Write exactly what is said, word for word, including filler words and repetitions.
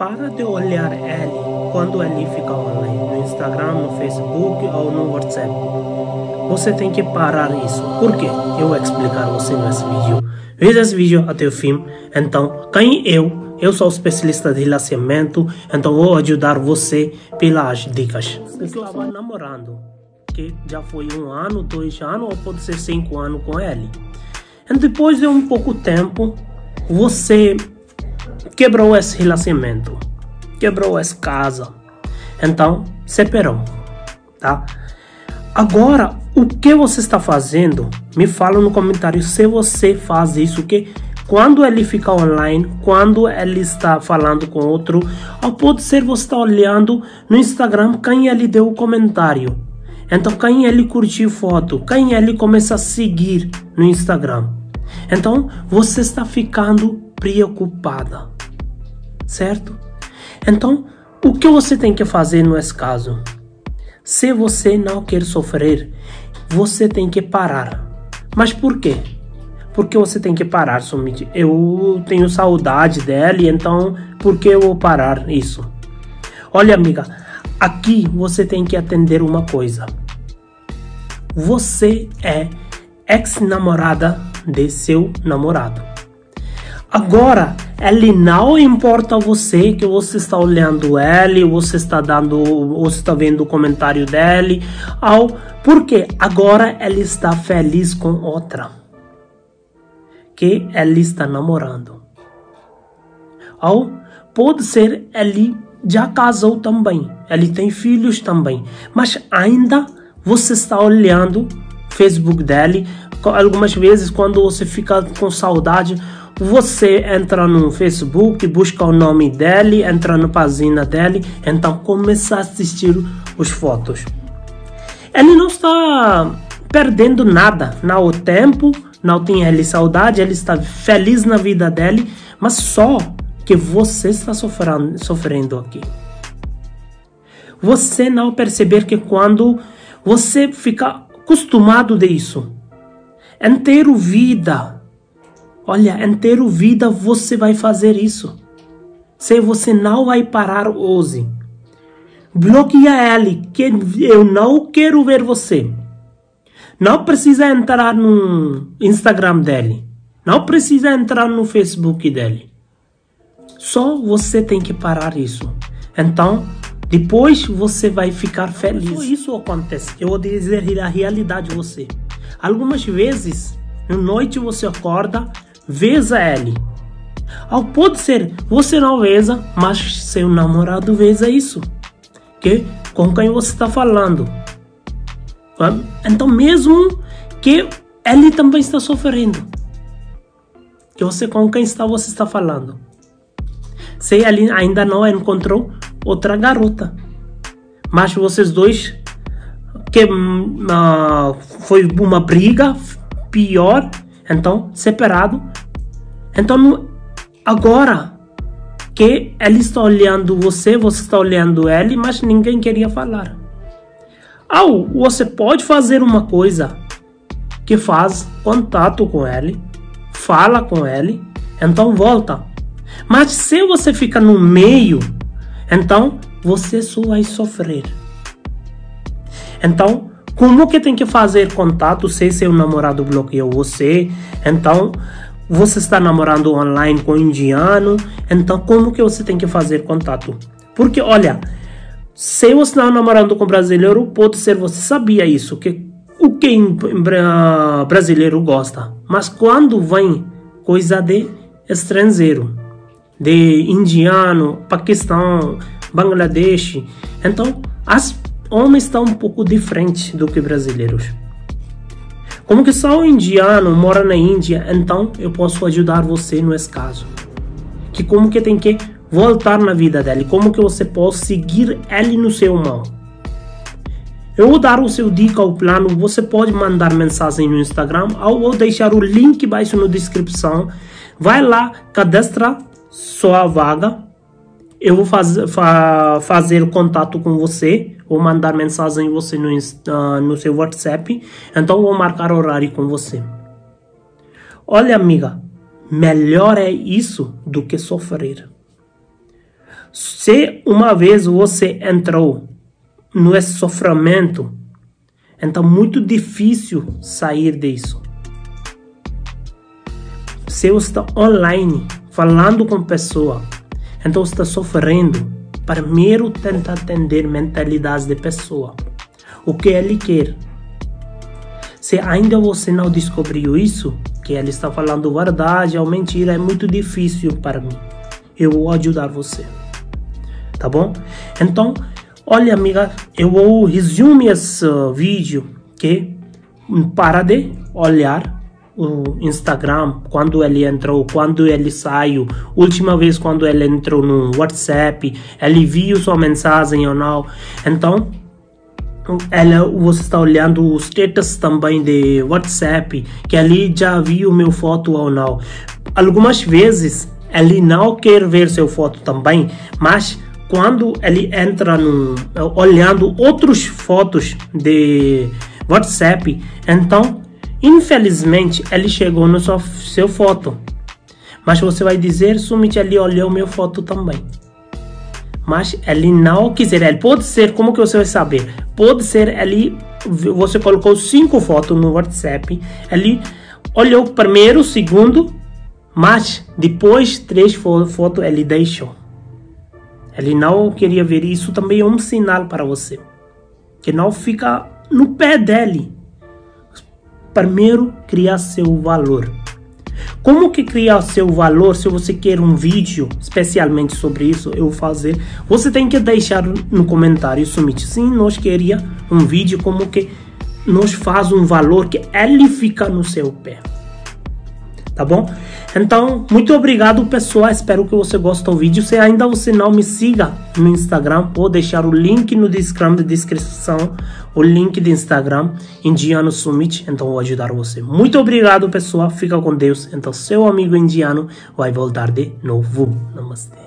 para de olhar ele quando ele fica online, no Instagram, no Facebook ou no WhatsApp. Você tem que parar isso. Por quê? Eu vou explicar você nesse vídeo. Veja esse vídeo até o fim. Então, quem eu? Eu sou especialista de relacionamento, então vou ajudar você pelas dicas. Eu estava namorando, que já foi um ano, dois anos, ou pode ser cinco anos com ele. E depois de um pouco tempo, você quebrou esse relacionamento, quebrou essa casa, então separou, tá? Agora, o que você está fazendo? Me fala no comentário se você faz isso, que quando ele fica online, quando ele está falando com outro, ou pode ser você está olhando no Instagram quem ele deu o comentário. Então, quem ele curtiu foto, quem ele começa a seguir no Instagram. Então, você está ficando preocupada, certo? Então, o que você tem que fazer nesse caso? Se você não quer sofrer, você tem que parar. Mas por quê? Porque você tem que parar somente. Eu tenho saudade dele, então por que eu vou parar isso? Olha, amiga, aqui você tem que entender uma coisa. Você é ex-namorada de seu namorado. Agora, ele não importa você, que você está olhando ele, você está dando, você está vendo o comentário dele, ou porque agora ele está feliz com outra, que ele está namorando. Ou pode ser ele já casou também, ele tem filhos também, mas ainda você está olhando o Facebook dele. Algumas vezes, quando você fica com saudade, você entra no Facebook, busca o nome dele, entra na página dele, então começa a assistir as fotos. Ele não está perdendo nada, não o tempo, não tem ele saudade, ele está feliz na vida dele, mas só que você está sofrendo, sofrendo aqui. Você não perceber que quando você fica acostumado disso, inteiro vida, olha, inteiro vida você vai fazer isso. Se você não vai parar hoje, bloqueia ele, que eu não quero ver você. Não precisa entrar no Instagram dele, não precisa entrar no Facebook dele. Só você tem que parar isso. Então, depois você vai ficar feliz. Só isso acontece. Eu vou dizer a realidade a você. Algumas vezes, na noite você acorda, veja ele. Ou pode ser, você não veja, mas seu namorado veja isso. Que, com quem você está falando. Então, mesmo que ele também está sofrendo. Que você, com quem está, você está falando. Se ele ainda não encontrou outra garota. Mas vocês dois, que uh, foi uma briga pior, então separado. Então agora que ele está olhando você, você está olhando ele, mas ninguém queria falar. Ou você pode fazer uma coisa, que faz contato com ele, fala com ele, então volta. Mas se você fica no meio, então você só vai sofrer. Então, como que tem que fazer contato se seu namorado bloqueou você? Então, você está namorando online com um indiano, então como que você tem que fazer contato? Porque, olha, se você está namorando com brasileiro, pode ser, você sabia isso, que o que brasileiro gosta. Mas quando vem coisa de estrangeiro, de indiano, Paquistão, Bangladesh, então as homens estão um pouco diferentes do que brasileiros. Como que só o indiano mora na Índia, então eu posso ajudar você nesse caso. Que como que tem que voltar na vida dele, como que você pode seguir ele no seu mão. Eu vou dar o seu dica, o plano, você pode mandar mensagem no Instagram, ou vou deixar o link abaixo na descrição. Vai lá, cadastra sua vaga. Eu vou faz, fa, fazer contato com você, vou mandar mensagem você no, uh, no seu WhatsApp, então vou marcar horário com você. Olha, amiga, melhor é isso do que sofrer. Se uma vez você entrou no sofrimento, então é muito difícil sair disso. Se você está online, falando com pessoa, então você está sofrendo, primeiro tenta entender mentalidade de pessoa. O que ele quer. Se ainda você não descobriu isso, que ele está falando verdade ou mentira, é muito difícil para mim. Eu vou ajudar você. Tá bom? Então, olha, amiga, eu vou resumir esse vídeo, que para de olhar o Instagram, quando ele entrou, quando ele saiu, última vez quando ele entrou no WhatsApp, ele viu sua mensagem ou não. Então, ela, você está olhando o status também de WhatsApp, que ali já viu meu foto ou não. Algumas vezes ele não quer ver seu foto também, mas quando ele entra no, olhando outras fotos de WhatsApp, então infelizmente ele chegou no seu, seu foto. Mas você vai dizer, Summit, ele olhou meu foto também. Mas ele não quiser, ele pode ser, como que você vai saber? Pode ser, ele, você colocou cinco fotos no WhatsApp, ele olhou primeiro, segundo, mas depois três fotos ele deixou. Ele não queria ver isso, também é um sinal para você. Que não fica no pé dele. Primeiro, criar seu valor. Como que criar seu valor? Se você quer um vídeo especialmente sobre isso, eu vou fazer. Você tem que deixar no comentário, Summit, sim, nós queria um vídeo como que nós faz um valor que ele fica no seu pé. Tá bom? Então, muito obrigado, pessoal. Espero que você goste do vídeo. Se ainda você não me siga no Instagram, vou deixar o link no descrição, o link do Instagram, Indiano Summit. Então, vou ajudar você. Muito obrigado, pessoal. Fica com Deus. Então, seu amigo indiano vai voltar de novo. Namastê.